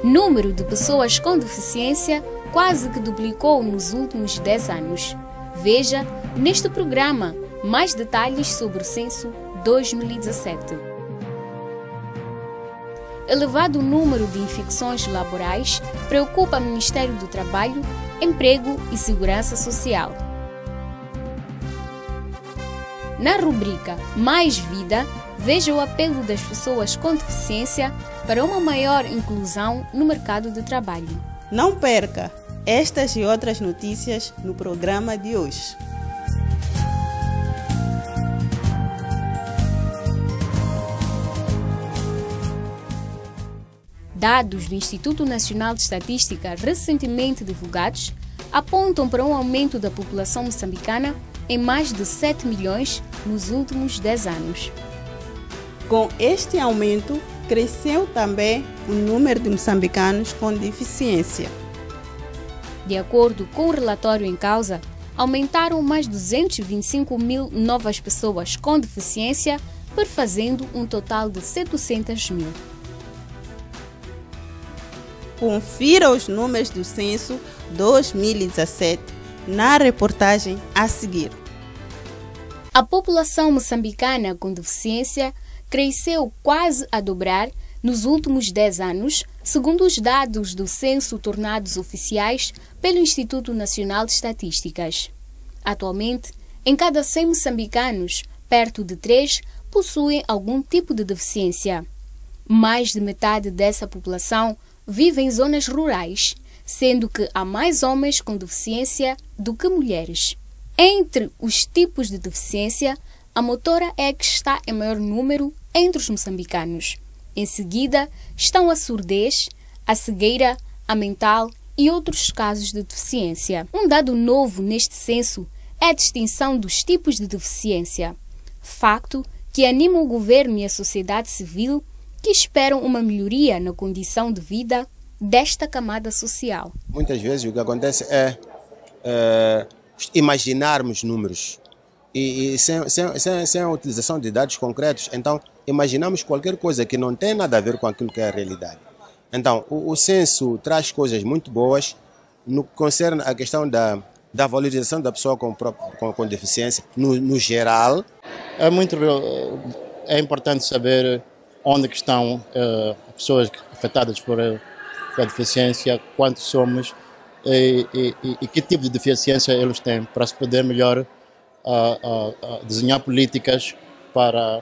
Número de pessoas com deficiência quase que duplicou nos últimos 10 anos. Veja neste programa mais detalhes sobre o censo 2017. Elevado número de infecções laborais preocupa o Ministério do Trabalho, Emprego e Segurança Social. Na rubrica Mais Vida, veja o apelo das pessoas com deficiência para uma maior inclusão no mercado de trabalho. Não perca estas e outras notícias no programa de hoje. Dados do Instituto Nacional de Estatística recentemente divulgados apontam para um aumento da população moçambicana em mais de 7 milhões nos últimos 10 anos. Com este aumento, cresceu também o número de moçambicanos com deficiência. De acordo com o relatório em causa, aumentaram mais 225 mil novas pessoas com deficiência, perfazendo um total de 700 mil. Confira os números do censo 2017 na reportagem a seguir. A população moçambicana com deficiência cresceu quase a dobrar nos últimos 10 anos, segundo os dados do censo tornados oficiais pelo Instituto Nacional de Estatísticas. Atualmente, em cada 100 moçambicanos, perto de 3 possuem algum tipo de deficiência. Mais de metade dessa população vive em zonas rurais, sendo que há mais homens com deficiência do que mulheres. Entre os tipos de deficiência, a motora é a que está em maior número entre os moçambicanos. Em seguida, estão a surdez, a cegueira, a mental e outros casos de deficiência. Um dado novo neste censo é a distinção dos tipos de deficiência, facto que anima o governo e a sociedade civil que esperam uma melhoria na condição de vida desta camada social. Muitas vezes o que acontece é imaginarmos números e sem a utilização de dados concretos, então imaginamos qualquer coisa que não tem nada a ver com aquilo que é a realidade. Então o censo traz coisas muito boas no que concerne a questão da valorização da pessoa com deficiência no geral. É importante saber onde que estão pessoas afetadas por a deficiência, quantos somos e que tipo de deficiência eles têm, para se poder melhor desenhar políticas para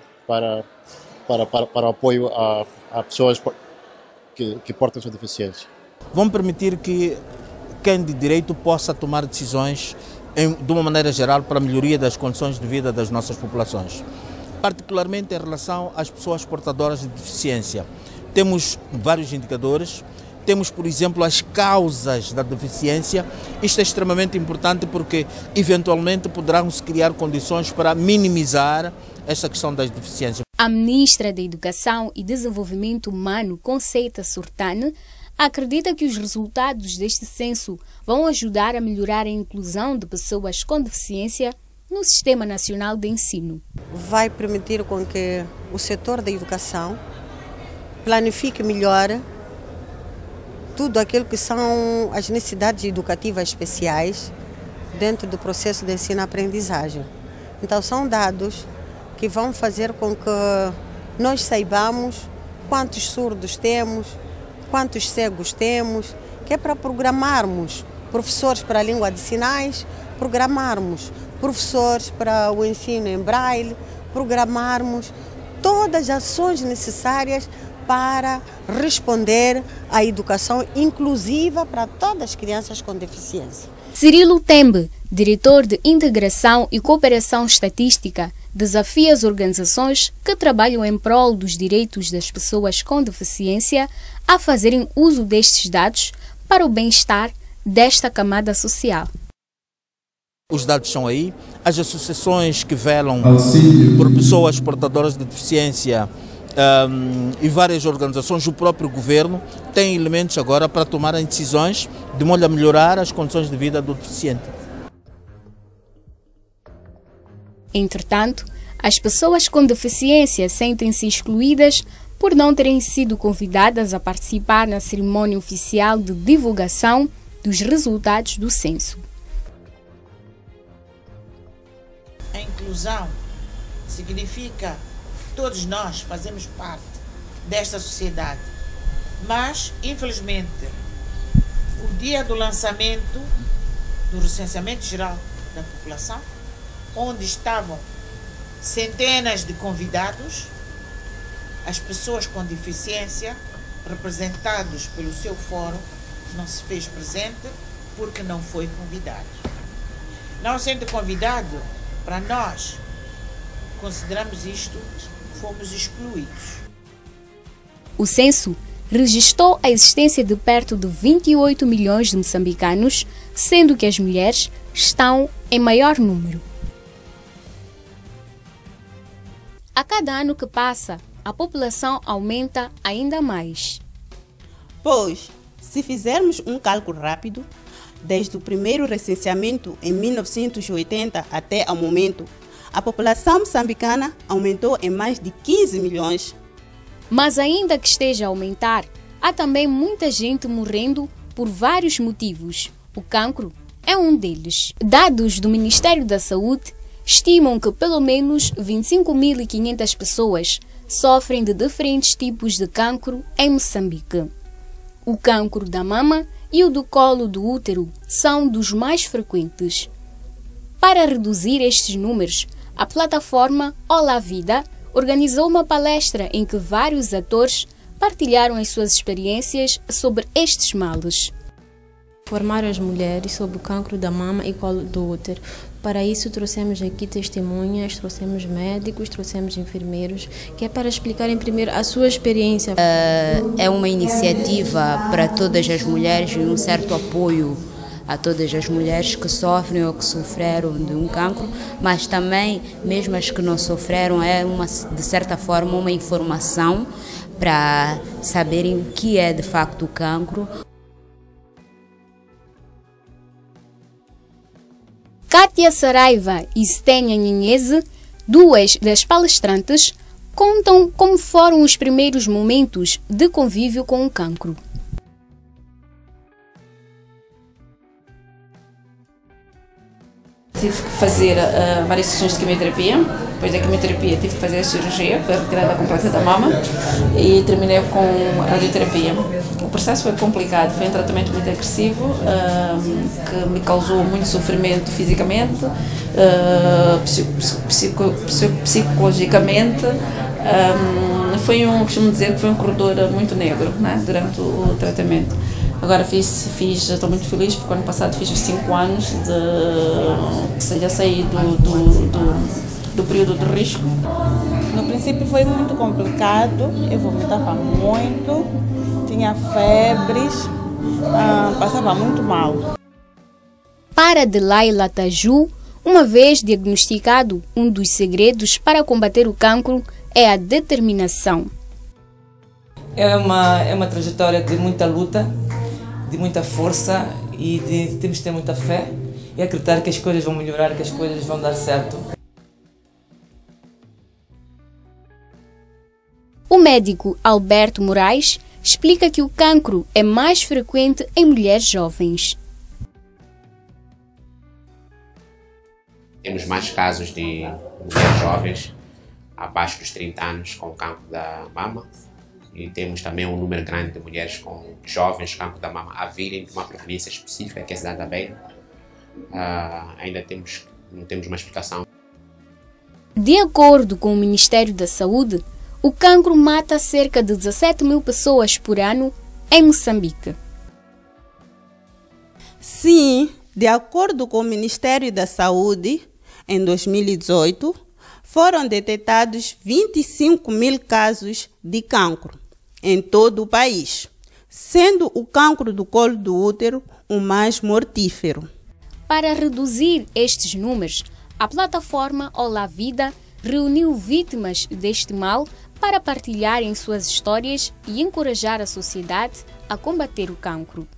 o apoio a pessoas que portam sua deficiência. Vão permitir que quem de direito possa tomar decisões de uma maneira geral para a melhoria das condições de vida das nossas populações, particularmente em relação às pessoas portadoras de deficiência. Temos vários indicadores, temos, por exemplo, as causas da deficiência. Isto é extremamente importante porque, eventualmente, poderão-se criar condições para minimizar esta questão das deficiências. A ministra da Educação e Desenvolvimento Humano, Conceita Surtane, acredita que os resultados deste censo vão ajudar a melhorar a inclusão de pessoas com deficiência no Sistema Nacional de Ensino. Vai permitir com que o setor da educação planifique melhor tudo aquilo que são as necessidades educativas especiais dentro do processo de ensino-aprendizagem. Então são dados que vão fazer com que nós saibamos quantos surdos temos, quantos cegos temos, que é para programarmos professores para a língua de sinais, programarmos professores para o ensino em braille, programarmos todas as ações necessárias para responder à educação inclusiva para todas as crianças com deficiência. Cirilo Tembe, diretor de Integração e Cooperação Estatística, desafia as organizações que trabalham em prol dos direitos das pessoas com deficiência a fazerem uso destes dados para o bem-estar desta camada social. Os dados são aí, as associações que velam por pessoas portadoras de deficiência e várias organizações, o próprio governo, têm elementos agora para tomarem decisões de modo a melhorar as condições de vida do deficiente. Entretanto, as pessoas com deficiência sentem-se excluídas por não terem sido convidadas a participar na cerimônia oficial de divulgação dos resultados do censo. A inclusão significa que todos nós fazemos parte desta sociedade, mas, infelizmente, o dia do lançamento do recenseamento geral da população, onde estavam centenas de convidados, as pessoas com deficiência, representados pelo seu fórum, não se fez presente porque não foi convidado. Não sendo convidado, para nós, consideramos isto, fomos excluídos. O censo registrou a existência de perto de 28 milhões de moçambicanos, sendo que as mulheres estão em maior número. A cada ano que passa, a população aumenta ainda mais. Pois, se fizermos um cálculo rápido, desde o primeiro recenseamento em 1980 até ao momento, a população moçambicana aumentou em mais de 15 milhões. Mas ainda que esteja a aumentar, há também muita gente morrendo por vários motivos. O cancro é um deles. Dados do Ministério da Saúde estimam que pelo menos 25.500 pessoas sofrem de diferentes tipos de cancro em Moçambique. O cancro da mama e o do colo do útero são dos mais frequentes. Para reduzir estes números, a plataforma Olá Vida organizou uma palestra em que vários atores partilharam as suas experiências sobre estes males. Formar as mulheres sobre o cancro da mama e colo do útero. Para isso trouxemos aqui testemunhas, trouxemos médicos, trouxemos enfermeiros, que é para explicarem primeiro a sua experiência. É uma iniciativa para todas as mulheres e um certo apoio a todas as mulheres que sofrem ou que sofreram de um cancro, mas também, mesmo as que não sofreram, de certa forma uma informação para saberem o que é de facto o cancro. Kátia Saraiva e Stênia Nhinhese, duas das palestrantes, contam como foram os primeiros momentos de convívio com o cancro. Tive que fazer várias sessões de quimioterapia. Depois da quimioterapia tive que fazer a cirurgia, foi a retirada completa da mama e terminei com a radioterapia. O processo foi complicado, foi um tratamento muito agressivo, que me causou muito sofrimento fisicamente, psicologicamente. Costumo dizer que foi um corredor muito negro, né, durante o tratamento. Agora estou muito feliz porque ano passado fiz os 5 anos já saí do período de risco. No princípio foi muito complicado, eu vomitava muito, tinha febres, passava muito mal. Para Delaila Taju, uma vez diagnosticado, um dos segredos para combater o cancro é a determinação. É uma trajetória de muita luta, de muita força e temos que ter muita fé e acreditar que as coisas vão melhorar, que as coisas vão dar certo. O médico Alberto Moraes explica que o cancro é mais frequente em mulheres jovens. Temos mais casos de mulheres jovens abaixo dos 30 anos com cancro da mama. E temos também um número grande de mulheres com jovens cancro da mama a virem de uma província específica, que é a cidade da Beira. Ainda não temos uma explicação. De acordo com o Ministério da Saúde, o cancro mata cerca de 17.000 pessoas por ano em Moçambique. Sim, de acordo com o Ministério da Saúde, em 2018, foram detectados 25.000 casos de cancro em todo o país, sendo o cancro do colo do útero o mais mortífero. Para reduzir estes números, a plataforma Olá Vida reuniu vítimas deste mal para partilharem suas histórias e encorajar a sociedade a combater o cancro.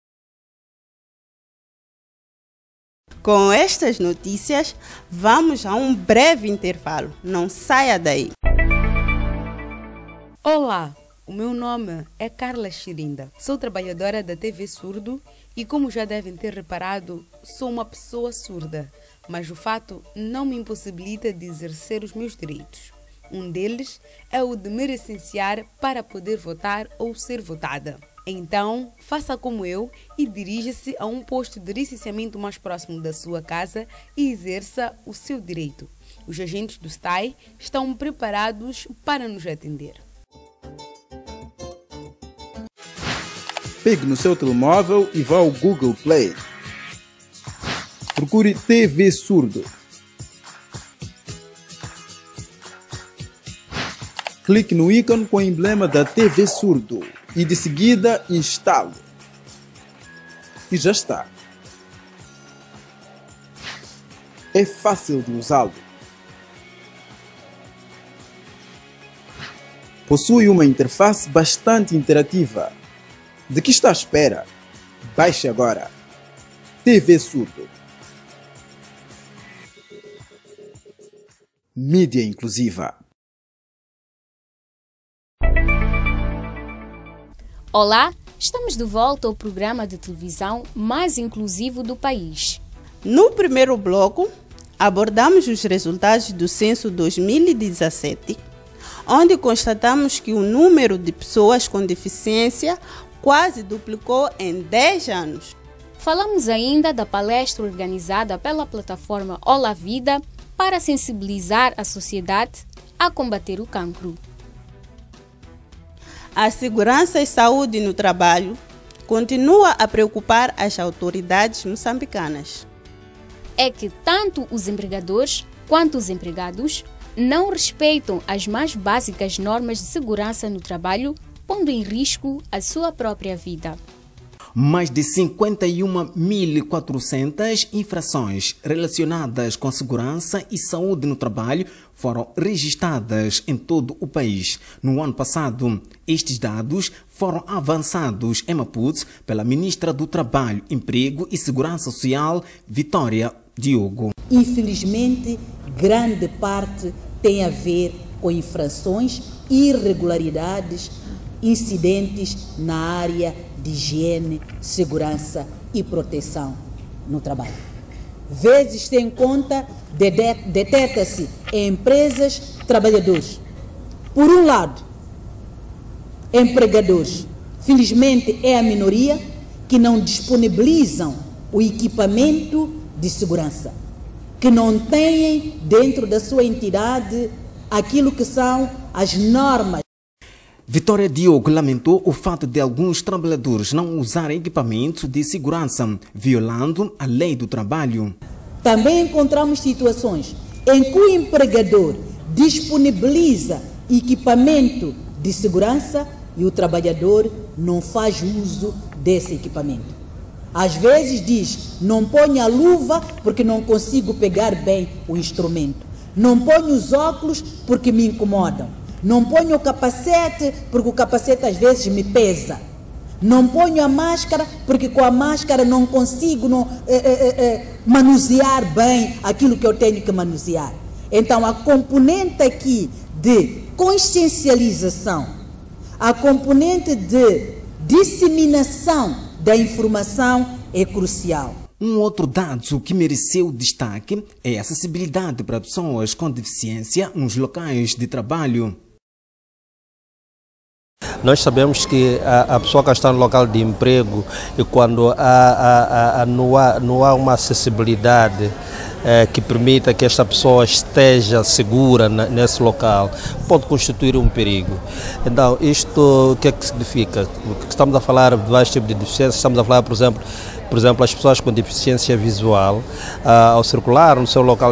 Com estas notícias, vamos a um breve intervalo. Não saia daí. Olá, o meu nome é Carla Chirinda. Sou trabalhadora da TV Surdo e, como já devem ter reparado, sou uma pessoa surda, mas o fato não me impossibilita de exercer os meus direitos. Um deles é o de me licenciar para poder votar ou ser votada. Então, faça como eu e dirija-se a um posto de licenciamento mais próximo da sua casa e exerça o seu direito. Os agentes do STAI estão preparados para nos atender. Pegue no seu telemóvel e vá ao Google Play. Procure TV Surdo. Clique no ícone com o emblema da TV Surdo e de seguida instale. E já está. É fácil de usá-lo. Possui uma interface bastante interativa. De que está à espera? Baixe agora. TV Surdo. Mídia inclusiva. Olá, estamos de volta ao programa de televisão mais inclusivo do país. No primeiro bloco, abordamos os resultados do censo 2017, onde constatamos que o número de pessoas com deficiência quase duplicou em 10 anos. Falamos ainda da palestra organizada pela plataforma Olá Vida para sensibilizar a sociedade a combater o cancro. A segurança e saúde no trabalho continua a preocupar as autoridades moçambicanas. É que tanto os empregadores quanto os empregados não respeitam as mais básicas normas de segurança no trabalho, pondo em risco a sua própria vida. Mais de 51.400 infrações relacionadas com segurança e saúde no trabalho foram registradas em todo o país. No ano passado, estes dados foram avançados em Maputo pela Ministra do Trabalho, Emprego e Segurança Social, Vitória Diogo. Infelizmente, grande parte tem a ver com infrações, irregularidades, incidentes na área de higiene, segurança e proteção no trabalho. Vezes sem conta, detecta-se em empresas trabalhadores. Por um lado, empregadores, felizmente é a minoria, que não disponibilizam o equipamento de segurança, que não têm dentro da sua entidade aquilo que são as normas. Vitória Diogo lamentou o fato de alguns trabalhadores não usarem equipamento de segurança, violando a lei do trabalho. Também encontramos situações em que o empregador disponibiliza equipamento de segurança e o trabalhador não faz uso desse equipamento. Às vezes diz, não ponho a luva porque não consigo pegar bem o instrumento. Não ponho os óculos porque me incomodam. Não ponho o capacete porque o capacete às vezes me pesa. Não ponho a máscara porque com a máscara não consigo manusear bem aquilo que eu tenho que manusear. Então a componente aqui de consciencialização, a componente de disseminação da informação é crucial. Um outro dado que mereceu destaque é a acessibilidade para pessoas com deficiência nos locais de trabalho. Nós sabemos que a pessoa que está no local de emprego, e quando não há uma acessibilidade que permita que esta pessoa esteja segura nesse local, pode constituir um perigo. Então, isto o que é que significa? Estamos a falar de vários tipos de deficiências, estamos a falar, por exemplo, as pessoas com deficiência visual, ao circular no seu local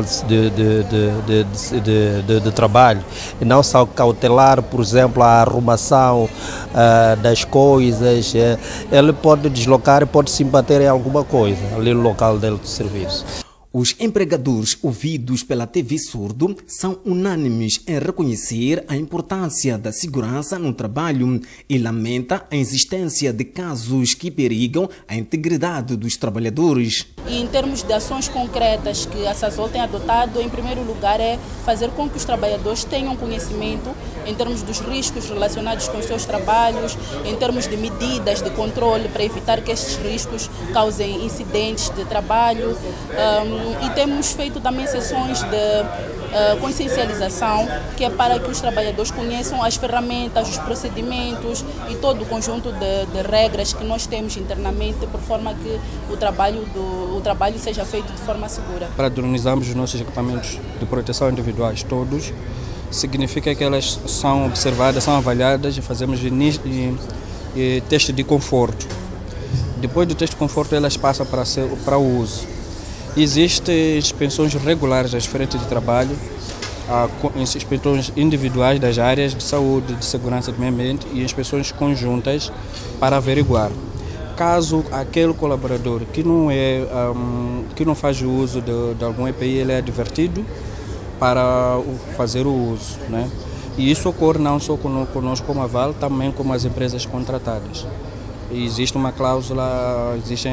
de trabalho, e não só cautelar, por exemplo, a arrumação das coisas, ele pode deslocar e pode se bater em alguma coisa ali no local dele de serviço. Os empregadores ouvidos pela TV Surdo são unânimes em reconhecer a importância da segurança no trabalho e lamenta a existência de casos que perigam a integridade dos trabalhadores. E em termos de ações concretas que a SASOL tem adotado, em primeiro lugar é fazer com que os trabalhadores tenham conhecimento em termos dos riscos relacionados com os seus trabalhos, em termos de medidas de controle para evitar que estes riscos causem incidentes de trabalho. E temos feito também sessões de consciencialização, que é para que os trabalhadores conheçam as ferramentas, os procedimentos e todo o conjunto de regras que nós temos internamente, por forma que o trabalho seja feito de forma segura. Padronizamos os nossos equipamentos de proteção individuais todos. Significa que elas são observadas, são avaliadas e fazemos teste de conforto. Depois do teste de conforto, elas passam para o uso. Existem inspeções regulares às frentes de trabalho, inspeções individuais das áreas de saúde, de segurança do meio ambiente e inspeções conjuntas para averiguar. Caso aquele colaborador que não faz uso de algum EPI, ele é advertido para fazer o uso, né? E isso ocorre não só conosco como a Vale, também com as empresas contratadas. E existe uma cláusula, existe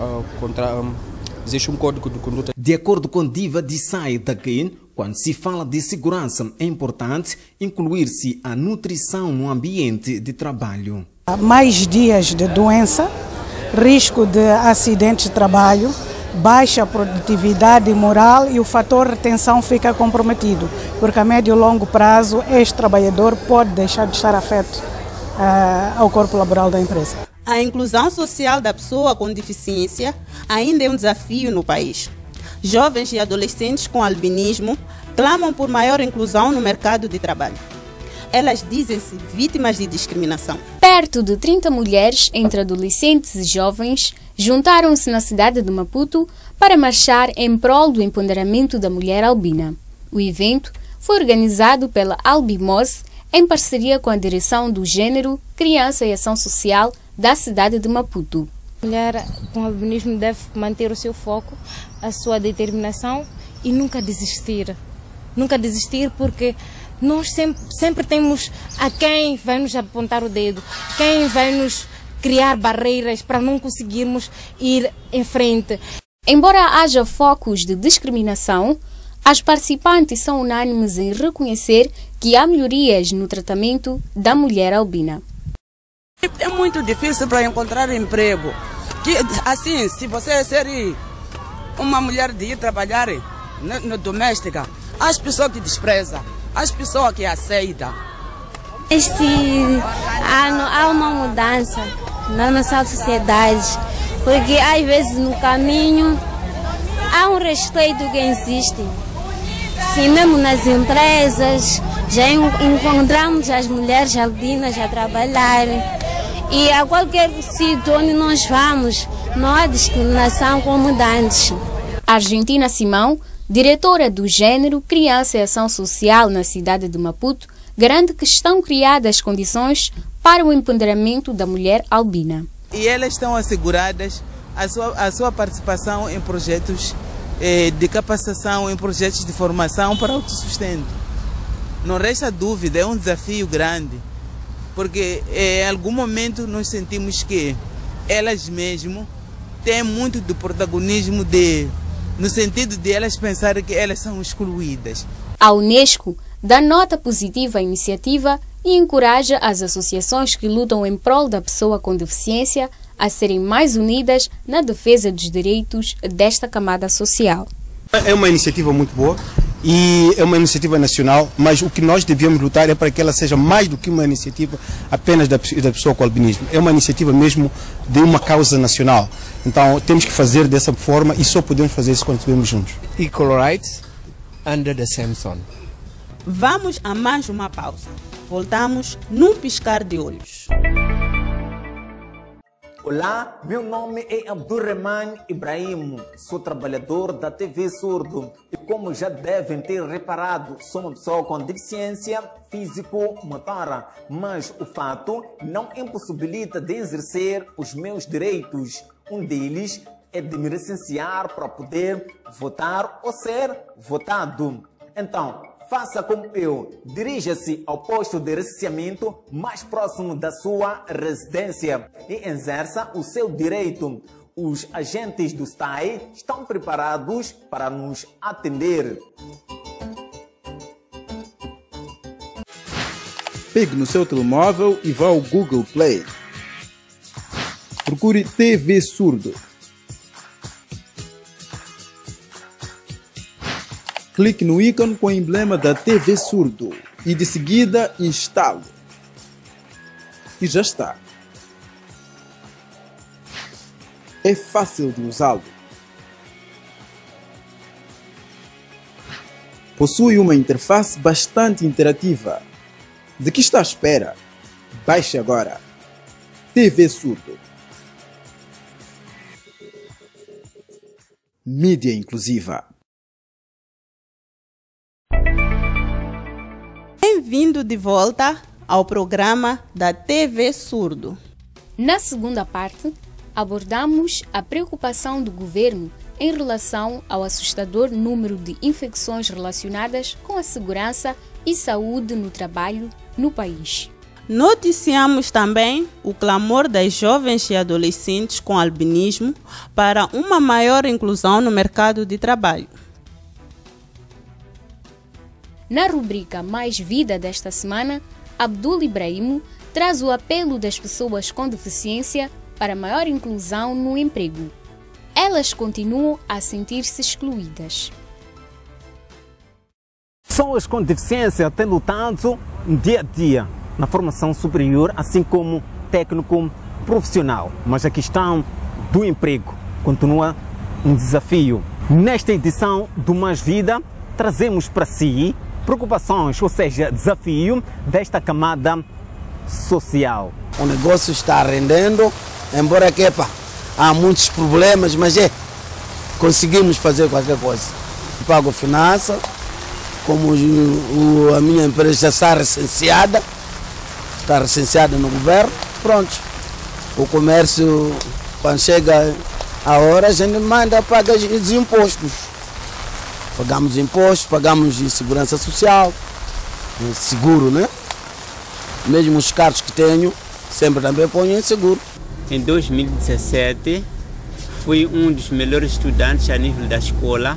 um código de conduta. De acordo com Diva Dissai Daquin, quando se fala de segurança, é importante incluir-se a nutrição no ambiente de trabalho. Mais dias de doença, risco de acidentes de trabalho, baixa produtividade moral e o fator retenção fica comprometido, porque a médio e longo prazo este trabalhador pode deixar de estar afeto ao corpo laboral da empresa. A inclusão social da pessoa com deficiência ainda é um desafio no país. Jovens e adolescentes com albinismo clamam por maior inclusão no mercado de trabalho. Elas dizem-se vítimas de discriminação. Perto de 30 mulheres, entre adolescentes e jovens, juntaram-se na cidade de Maputo para marchar em prol do empoderamento da mulher albina. O evento foi organizado pela Albimose em parceria com a Direção do Gênero, Criança e Ação Social da cidade de Maputo. A mulher com albinismo deve manter o seu foco, a sua determinação e nunca desistir. Nunca desistir, porque nós sempre temos a quem vai nos apontar o dedo, quem vai nos criar barreiras para não conseguirmos ir em frente. Embora haja focos de discriminação, as participantes são unânimes em reconhecer que há melhorias no tratamento da mulher albina. É muito difícil para encontrar emprego. Assim, se você ser uma mulher de ir trabalhar no doméstica, as pessoas que desprezam, as pessoas que aceitam. Este ano há uma mudança na nossa sociedade, porque às vezes no caminho há um respeito que existe. Sim, mesmo nas empresas já encontramos as mulheres albinas a trabalhar. E a qualquer sítio onde nós vamos, não há discriminação como antes. Argentina Simão, diretora do Gênero, Criança e Ação Social na cidade de Maputo, garante que estão criadas condições para o empoderamento da mulher albina. E elas estão asseguradas a sua participação em projetos de capacitação, em projetos de formação para autossustento. Não resta dúvida, é um desafio grande. Porque em algum momento nós sentimos que elas mesmo têm muito do protagonismo no sentido de elas pensarem que elas são excluídas. A Unesco dá nota positiva à iniciativa e encoraja as associações que lutam em prol da pessoa com deficiência a serem mais unidas na defesa dos direitos desta camada social. É uma iniciativa muito boa e é uma iniciativa nacional, mas o que nós devemos lutar é para que ela seja mais do que uma iniciativa apenas da pessoa com albinismo. É uma iniciativa mesmo de uma causa nacional. Então temos que fazer dessa forma e só podemos fazer isso quando estivermos juntos. Equal rights under the same sun. Vamos a mais uma pausa. Voltamos num piscar de olhos. Olá, meu nome é Abdurrahman Ibrahim, sou trabalhador da TV Surdo e como já devem ter reparado, sou uma pessoa com deficiência físico-motora, mas o fato não impossibilita de exercer os meus direitos. Um deles é de me licenciar para poder votar ou ser votado. Então, faça como eu, dirija-se ao posto de recenseamento mais próximo da sua residência e exerça o seu direito. Os agentes do STAI estão preparados para nos atender. Pegue no seu telemóvel e vá ao Google Play. Procure TV Surdo. Clique no ícone com o emblema da TV Surdo e de seguida instale. E já está. É fácil de usá-lo. Possui uma interface bastante interativa. De que está à espera? Baixe agora. TV Surdo. Mídia inclusiva. Bem-vindo de volta ao programa da TV Surdo. Na segunda parte, abordamos a preocupação do governo em relação ao assustador número de infecções relacionadas com a segurança e saúde no trabalho no país. Noticiamos também o clamor das jovens e adolescentes com albinismo para uma maior inclusão no mercado de trabalho. Na rubrica Mais Vida desta semana, Abdul Ibrahim traz o apelo das pessoas com deficiência para maior inclusão no emprego. Elas continuam a sentir-se excluídas. Pessoas com deficiência têm lutado dia a dia na formação superior, assim como técnico profissional. Mas a questão do emprego continua um desafio. Nesta edição do Mais Vida, trazemos para si preocupações, ou seja, desafio desta camada social. O negócio está rendendo, embora que há muitos problemas, mas conseguimos fazer qualquer coisa. Pago finança, como a minha empresa já está recenseada no governo, pronto. O comércio, quando chega a hora, a gente manda pagar os impostos. Pagamos impostos, pagamos segurança social, seguro, né? Mesmo os carros que tenho, sempre também ponho em seguro. Em 2017, fui um dos melhores estudantes a nível da escola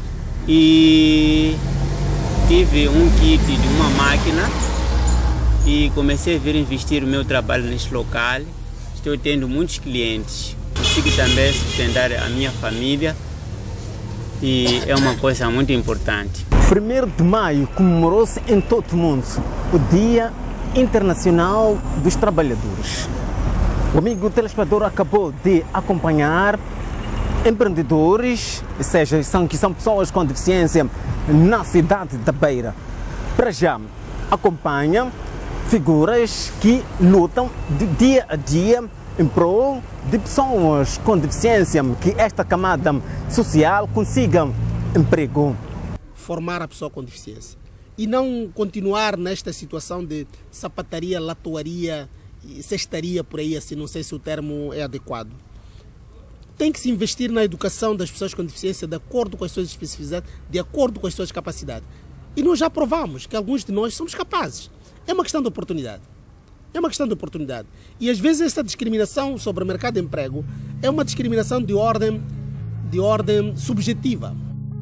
e tive um kit de uma máquina e comecei a vir investir o meu trabalho neste local. Estou tendo muitos clientes, consigo também sustentar a minha família e é uma coisa muito importante. 1º de maio comemorou-se em todo o mundo o Dia Internacional dos Trabalhadores. O amigo telespectador acabou de acompanhar empreendedores, ou seja, que são pessoas com deficiência na cidade da Beira. Para já, acompanha figuras que lutam de dia a dia em prol de pessoas com deficiência, que esta camada social consiga emprego. Formar a pessoa com deficiência e não continuar nesta situação de sapataria, latoaria, cestaria por aí, assim, não sei se o termo é adequado. Tem que se investir na educação das pessoas com deficiência de acordo com as suas especificidades, de acordo com as suas capacidades. E nós já provamos que alguns de nós somos capazes. É uma questão de oportunidade. É uma questão de oportunidade. E às vezes essa discriminação sobre o mercado de emprego é uma discriminação de ordem subjetiva.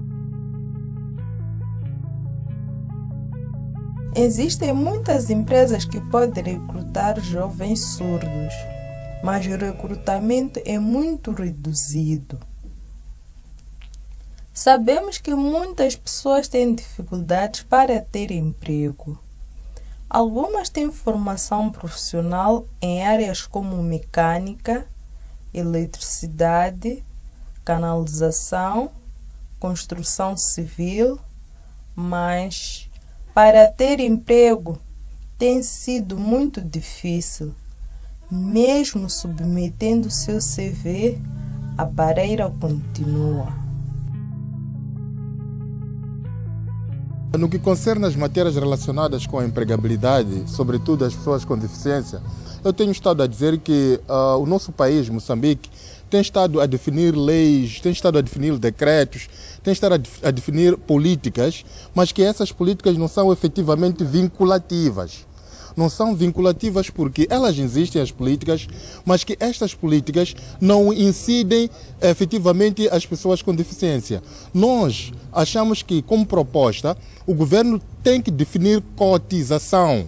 Existem muitas empresas que podem recrutar jovens surdos, mas o recrutamento é muito reduzido. Sabemos que muitas pessoas têm dificuldades para ter emprego. Algumas têm formação profissional em áreas como mecânica, eletricidade, canalização, construção civil, mas para ter emprego tem sido muito difícil. Mesmo submetendo seu CV, a barreira continua. No que concerne as matérias relacionadas com a empregabilidade, sobretudo as pessoas com deficiência, eu tenho estado a dizer que o nosso país, Moçambique, tem estado a definir leis, tem estado a definir decretos, tem estado a definir políticas, mas que essas políticas não são efetivamente vinculativas. Não são vinculativas porque elas existem, as políticas, mas que estas políticas não incidem efetivamente as pessoas com deficiência. Nós achamos que, como proposta, o governo tem que definir cotização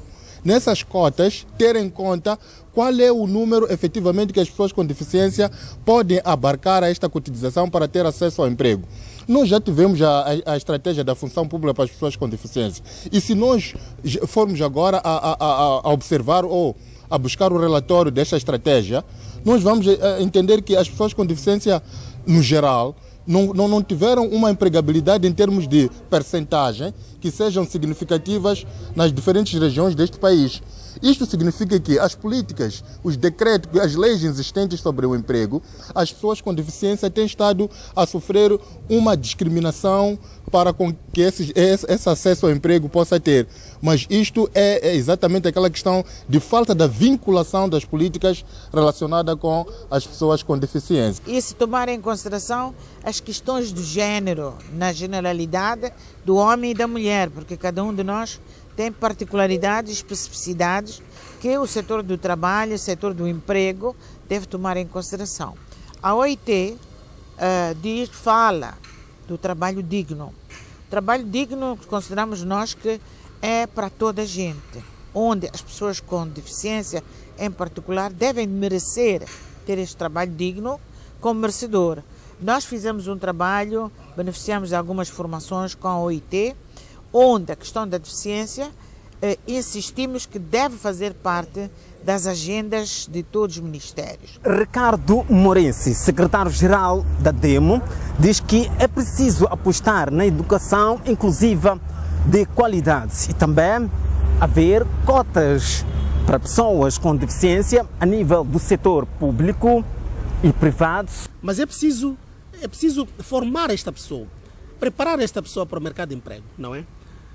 nessas cotas, ter em conta qual é o número efetivamente que as pessoas com deficiência podem abarcar a esta cotização para ter acesso ao emprego. Nós já tivemos a estratégia da função pública para as pessoas com deficiência. E se nós formos agora a observar ou a buscar o relatório desta estratégia, nós vamos entender que as pessoas com deficiência, no geral, não tiveram uma empregabilidade em termos de percentagem que sejam significativas nas diferentes regiões deste país. Isto significa que as políticas, os decretos, as leis existentes sobre o emprego, as pessoas com deficiência têm estado a sofrer uma discriminação para com que esse acesso ao emprego possa ter. Mas isto é exatamente aquela questão de falta da vinculação das políticas relacionadas com as pessoas com deficiência. E se tomar em consideração as questões do género, na generalidade do homem e da mulher, porque cada um de nós tem particularidades e especificidades que o setor do trabalho, o setor do emprego deve tomar em consideração. A OIT fala do trabalho digno. Trabalho digno consideramos nós que é para toda a gente, onde as pessoas com deficiência em particular devem merecer ter este trabalho digno como merecedor. Nós fizemos um trabalho, beneficiamos de algumas formações com a OIT, onde a questão da deficiência insistimos que deve fazer parte das agendas de todos os ministérios. Ricardo Morense, secretário-geral da DEMO, diz que é preciso apostar na educação inclusiva de qualidade e também haver cotas para pessoas com deficiência a nível do setor público e privado. Mas é preciso formar esta pessoa, preparar esta pessoa para o mercado de emprego, não é?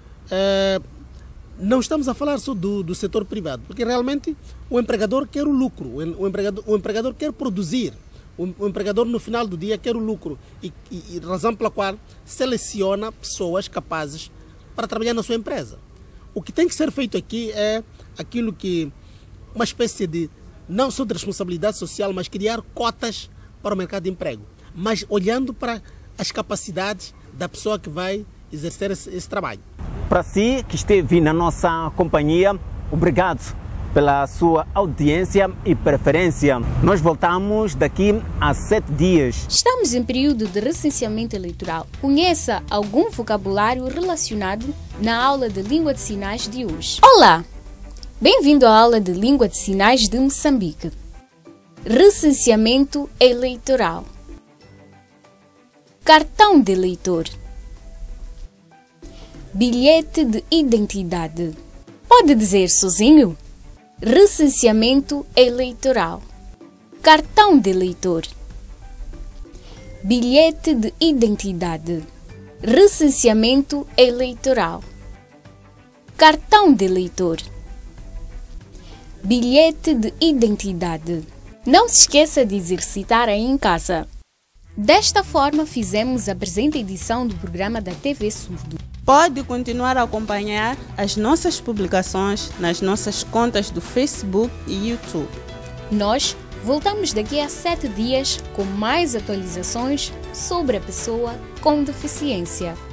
Não estamos a falar só do setor privado, porque realmente o empregador quer o lucro, o empregador quer produzir, o empregador no final do dia quer o lucro e razão pela qual seleciona pessoas capazes para trabalhar na sua empresa. O que tem que ser feito aqui é aquilo que, uma espécie de, não só de responsabilidade social, mas criar cotas para o mercado de emprego, mas olhando para as capacidades da pessoa que vai exercer esse trabalho. Para si que esteve na nossa companhia, obrigado pela sua audiência e preferência. Nós voltamos daqui a 7 dias. Estamos em período de recenseamento eleitoral. Conheça algum vocabulário relacionado na aula de língua de sinais de hoje. Olá! Bem-vindo à aula de língua de sinais de Moçambique. Recenseamento eleitoral. Cartão de eleitor. Bilhete de identidade. Pode dizer sozinho? Recenseamento eleitoral. Cartão de eleitor. Bilhete de identidade. Recenseamento eleitoral. Cartão de eleitor. Bilhete de identidade. Não se esqueça de exercitar aí em casa. Desta forma, fizemos a presente edição do programa da TV Surdo. Pode continuar a acompanhar as nossas publicações nas nossas contas do Facebook e YouTube. Nós voltamos daqui a 7 dias com mais atualizações sobre a pessoa com deficiência.